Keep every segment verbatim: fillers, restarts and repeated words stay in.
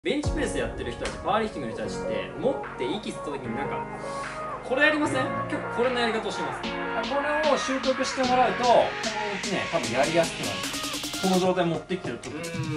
ベンチプレスやってる人たち、パワーリフティングの人たちって持って息吸った時になんかこれやりません？結構これのやり方をしてます。これを習得してもらうとこのうちね多分やりやすくなるんです。この状態持ってきてると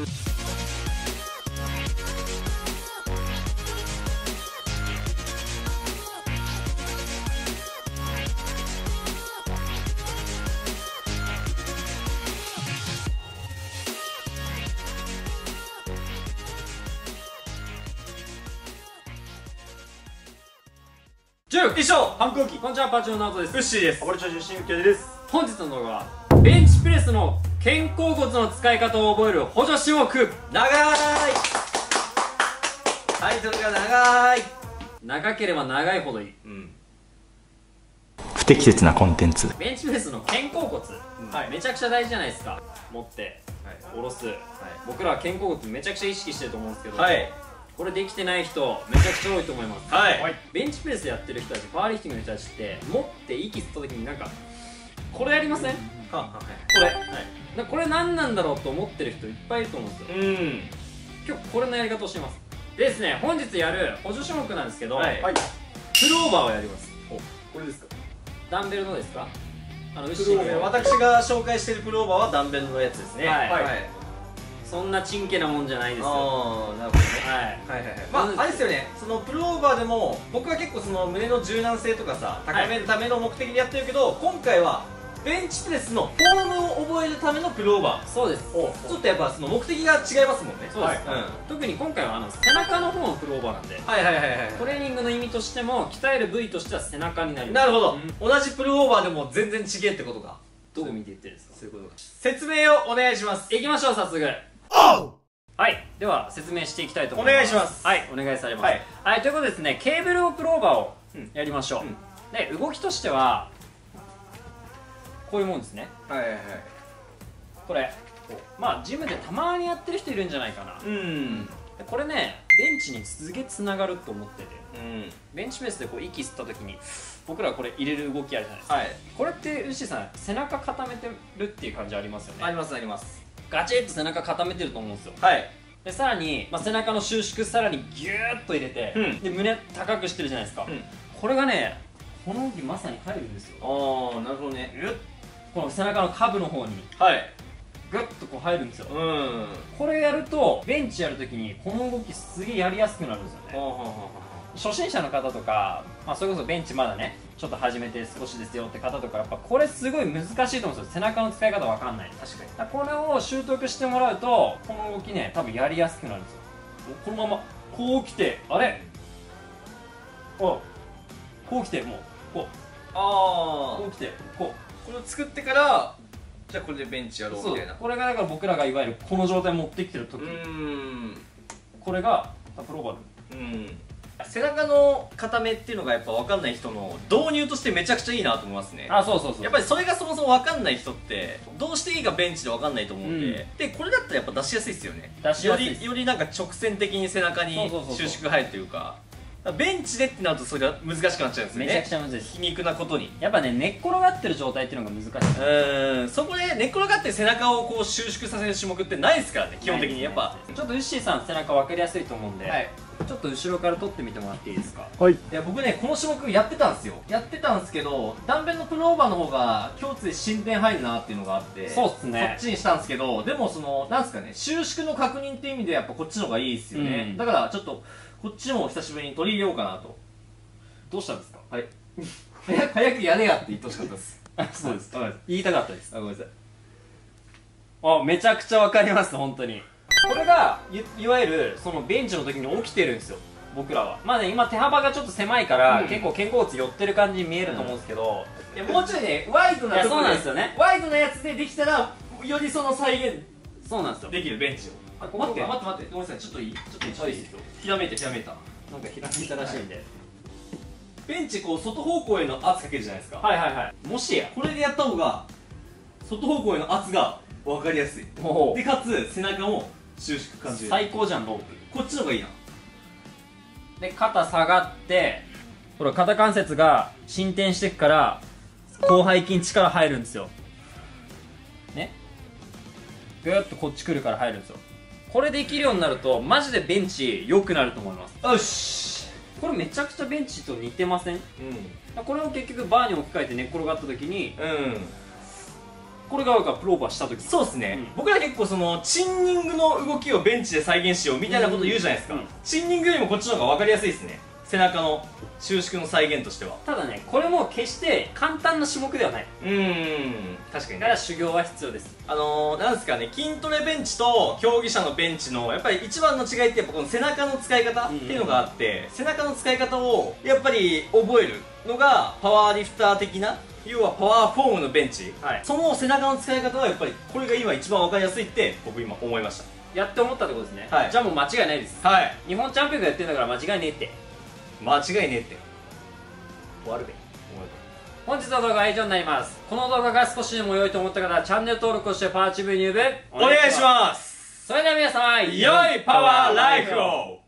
以上、 反抗期。こんにちは、パチオナウトです。 ウッシーです。 暴れちゃう出身受けです。 本日の動画はベンチプレスの肩甲骨の使い方を覚える補助種目。 長いタイトルが長い。 長ければ長いほどいい。 うん。 不適切なコンテンツ。 ベンチプレスの肩甲骨、 うん、 はい、めちゃくちゃ大事じゃないですか。持って、はい、下ろす、はい、僕らは肩甲骨めちゃくちゃ意識してると思うんですけど、はい、これできてない人めちゃくちゃ多いと思います。はい、はい、ベンチプレスやってる人たち、パワーリフティングの人たちって持って息吸った時になんかこれやりません？はあ、はい、これ、はい、これ何なんだろうと思ってる人いっぱいいると思うんですよ。うん、今日これのやり方をしてます。でですね、本日やる補助種目なんですけど、はい、はい、プルオーバーをやります。 お、これですか？ダンベルのですか？あのプルオーバー、私が紹介しているプルオーバーはダンベルのやつですね。はい、はい、 そんなちんけなもんじゃないですよ。 ああ、なるほどね。はいはいはいはい。まああれですよね、そのプルオーバーでも僕は結構その胸の柔軟性とかさ高めるための目的でやってるけど、今回はベンチプレスのフォームを覚えるためのプルオーバー。そうです。ちょっとやっぱその目的が違いますもんね。そうです。特に今回はあの背中の方のプルオーバーなんで、はいはいはいはい、トレーニングの意味としても鍛える部位としては背中になります。なるほど、うん、同じプルオーバーでも全然違えってことか。どう見て言ってるんですか？そういうことか。説明をお願いします。いきましょう、早速。はい、では説明していきたいと思います。お願いします。はい、お願いされます。はい、はい、ということでですね、ケーブルオプルオーバーをやりましょう。うん、で、動きとしてはこういうもんですね。はいはいはい。これまあジムでたまにやってる人いるんじゃないかな。うん。これね、ベンチにすげえつながると思ってて、うん、ベンチプレスでこう息吸った時に僕らこれ入れる動きあるじゃないですか。はい、これってウッシーさん背中固めてるっていう感じありますよね。ありますあります。ガチッと背中固めてると思うんですよ。はい。でさらに、まあ、背中の収縮さらにギューッと入れて、うん、で胸高くしてるじゃないですか。うん、これがね、この動きまさに入るんですよ。ああ、なるほどね。この背中の下部の方に、はい、グッとこう入るんですよ。うん、これやるとベンチやるときにこの動きすげえやりやすくなるんですよね。初心者の方とか、まあ、それこそベンチまだねちょっと始めて少しですよって方とか、やっぱこれすごい難しいと思うんですよ。背中の使い方わかんない。確かに。だからこれを習得してもらうとこの動きね多分やりやすくなるんですよ。このままこう来て、あれおこう来て、もうこう、ああこう来てこう、これを作ってからじゃあこれでベンチやろうみたいな。これがだから僕らがいわゆるこの状態持ってきてる時、うん、これがプローバー。うん、背中の固めっていうのがやっぱ分かんない人の導入としてめちゃくちゃいいなと思いますね。あ、そうそうそう。やっぱりそれがそもそも分かんない人ってどうしていいかベンチで分かんないと思うんで、うん、でこれだったらやっぱ出しやすいですよね。出しやすい。よりよりなんか直線的に背中に収縮入るというか。ベンチでってなるとそれが難しくなっちゃうんですよね。めちゃくちゃ難しいです。皮肉なことにやっぱね、寝っ転がってる状態っていうのが難しい。うん、そこで寝っ転がって背中をこう収縮させる種目ってないですからね、基本的に。やっぱちょっとウッシーさん背中分かりやすいと思うんで、はい、ちょっと後ろから撮ってみてもらっていいですか？はい。いや僕ね、この種目やってたんですよ。やってたんですけど、ダンベルのプルオーバーの方が胸椎で進展入るなっていうのがあって、そうっすね、そっちにしたんですけど、でもそのなんですかね、収縮の確認っていう意味でやっぱこっちの方がいいですよね。うん、だからちょっとこっちも久しぶりに取り入れようかなと。どうしたんですか？はい。早く早くやれやって言ってほしかったです。あ、そうです。言いたかったです。あ、ごめんなさい。あ、めちゃくちゃわかります、本当に。これが い, いわゆるそのベンチの時に起きてるんですよ、僕らは。まあね、今手幅がちょっと狭いから、うん、結構肩甲骨寄ってる感じに見えると思うんですけど、うん、いやもうちょいねワイドなところで、そうなんですよね、ワイドなやつでできたらよりその再現、そうなんですよ、できるベンチを。あ、待って待って待って、ごめんなさい、ちょっといい、ちょっといい、ちょっといいですよ。ひらめいたひらめいた。なんかひらめいたらしいんで、はい、ベンチこう外方向への圧かけるじゃないですか。はいはいはい。もしやこれでやった方が外方向への圧が分かりやすいで、かつ背中も収縮感じる。最高じゃん、ロープ。こっちの方がいいな。で、肩下がって、ほら肩関節が伸展していくから広背筋力入るんですよね。ぐーっとこっち来るから入るんですよ。 これできるようになるとマジでベンチ良くなると思います。 よし、 これめちゃくちゃベンチと似てません？ うん、 これを結局バーに置き換えて寝っ転がった時に、 うん、 これがなんかプローバーした時、 そうですね、うん、僕ら結構そのチンニングの動きをベンチで再現しようみたいなこと言うじゃないですか、うん、チンニングよりもこっちの方が分かりやすいですね、背中の収縮の再現としては。 ただね、これも決して簡単な種目ではない。 うーん、確かにね。 だから修行は必要です。 あのー、なんですかね、筋トレベンチと競技者のベンチのやっぱり一番の違いってやっぱこの背中の使い方っていうのがあって、背中の使い方をやっぱり覚えるのがパワーリフター的な、要はパワーフォームのベンチ、はい、その背中の使い方はやっぱりこれが今一番分かりやすいって僕今思いました。 やって思ったってことですね。 はい、 じゃあもう間違いないです。はい、日本チャンピオンがやってるんだから間違いねえって。 間違いねえって終わるべ。本日の動画は以上になります。この動画が少しでも良いと思った方はチャンネル登録をしてパワーチブに入部お願いします。 それでは皆様、 良いパワーライフを。